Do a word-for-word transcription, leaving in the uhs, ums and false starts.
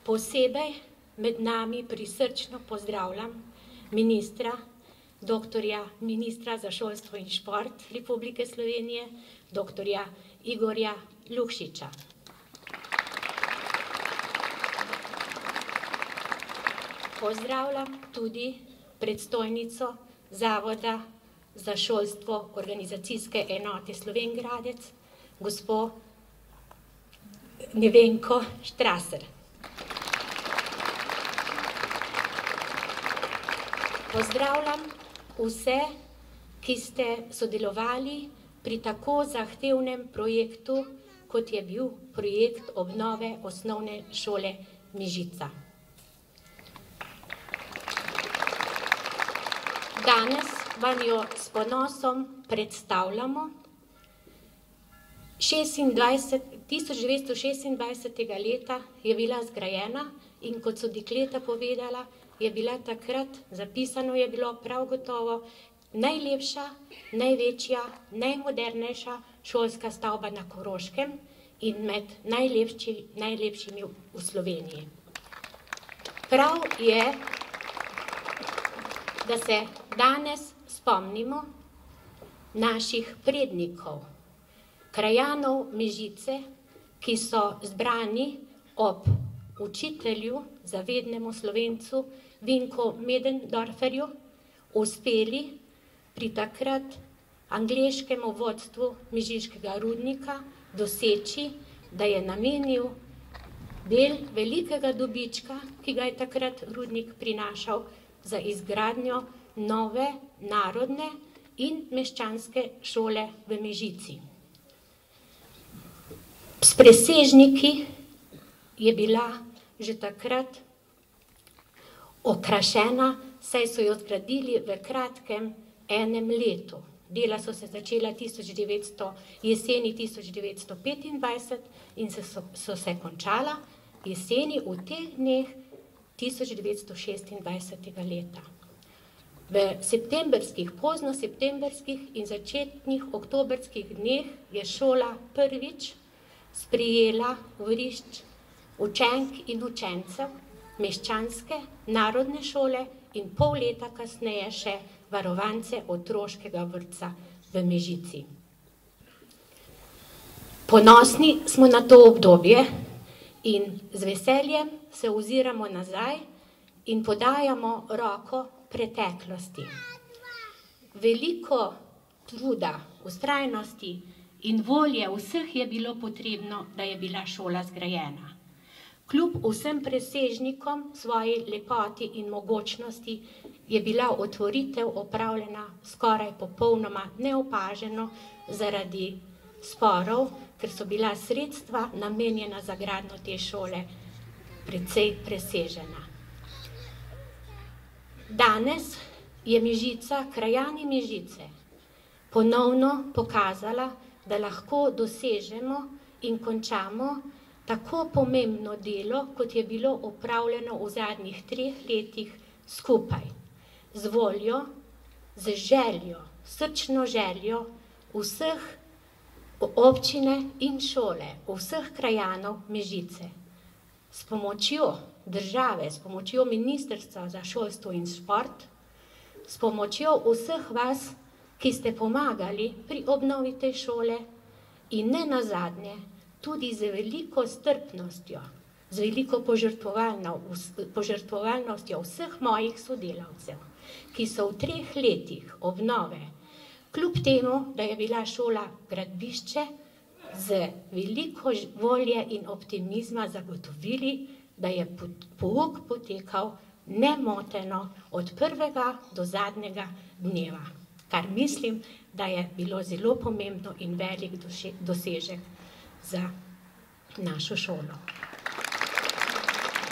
Posebej med nami prisrčno pozdravljam ministra, doktorja ministra za šolstvo in šport Republike Slovenije, doktorja Igorja Lukšiča. Pozdravljam tudi predstojnico Zavoda za šolstvo organizacijske enote Slovenj Gradec, gospo Nevenko Štraser. Pozdravljam vse, ki ste sodelovali pri tako zahtevnem projektu, kot je bil projekt obnove osnovne šole Mežica. Danes vam jo s ponosom predstavljamo. tisoč devetsto šestindvajsetega leta je bila zgrajena in kot so dekleta povedala, je bila takrat, zapisano je bilo prav gotovo, najlepša, največja, najmodernejša šolska stavba na Koroškem in med najlepši, najlepšimi v Sloveniji. Prav je, da se danes spomnimo naših prednikov, krajanov Mežice, ki so zbrani ob učitelju, zavednemu Slovencu, Vinku Möderndorferju, uspeli pri takrat angleškemu vodstvu mežiškega rudnika doseči, da je namenil del velikega dobička, ki ga je takrat rudnik prinašal, za izgradnjo nove narodne in meščanske šole v Mežici. S presežniki je bila že takrat okrašena, saj so jo zgradili v kratkem enem letu. Dela so se začela tisoč devetsto, jeseni tisoč devetsto petindvajset in se so, so se končala jeseni v teh dneh tisoč devetsto šestindvajsetega leta. V septemberskih, pozno septemberskih in začetnih oktobrskih dneh je šola prvič sprejela vrišč učenk in učencev meščanske narodne šole in pol leta kasneje še varovance otroškega vrtca v Mežici. Ponosni smo na to obdobje in z veseljem se oziramo nazaj in podajamo roko preteklosti. Veliko truda, vztrajnosti in volje vseh je bilo potrebno, da je bila šola zgrajena. Kljub vsem presežnikom svoji lepoti in mogočnosti je bila otvoritev opravljena skoraj popolnoma neopaženo zaradi sporov, ker so bila sredstva namenjena za gradnjo te šole precej presežena. Danes je Mežica, krajani Mežice, ponovno pokazala, da lahko dosežemo in končamo tako pomembno delo, kot je bilo opravljeno v zadnjih treh letih skupaj, z voljo, z željo, srčno željo vseh občine in šole, vseh krajanov Mežice. S pomočjo države, s pomočjo Ministrstva za šolstvo in šport, s pomočjo vseh vas, ki ste pomagali pri obnovi te šole in ne nazadnje tudi z veliko strpnostjo, z veliko požrtvovalnostjo vseh mojih sodelavcev, ki so v treh letih obnove, kljub temu, da je bila šola gradbišče, z veliko volje in optimizma zagotovili, da je pouk potekal nemoteno od prvega do zadnjega dneva, kar mislim, da je bilo zelo pomembno in velik dosežek za našo šolo.